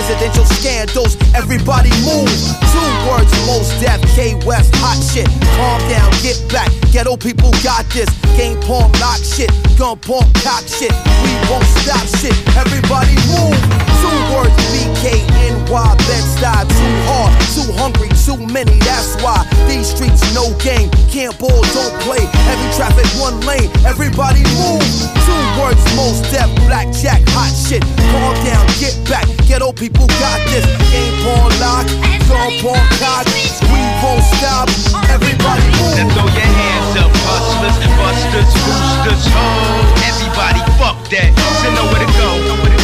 presidential scandals. Everybody move. 2 words, most deaf, K West, hot shit. Calm down, get back. Ghetto people got this. Game porn, lock shit. Gun porn, cock shit. We won't stop shit. Everybody move. 2 words, BKNY, Bed-Stuy. Too hard, too hungry, too many. That's why these streets no game. Can't ball, don't play. Heavy traffic, 1 lane. Everybody move. 2 words, most deaf, blackjack, hot shit. Calm down, get back. Ghetto people got this. Game porn, lock. Gun porn, cock. We won't stop. Everybody move. Now throw your hands up, hustlers, busters, boosters, ho. Everybody fuck that. So know where to go.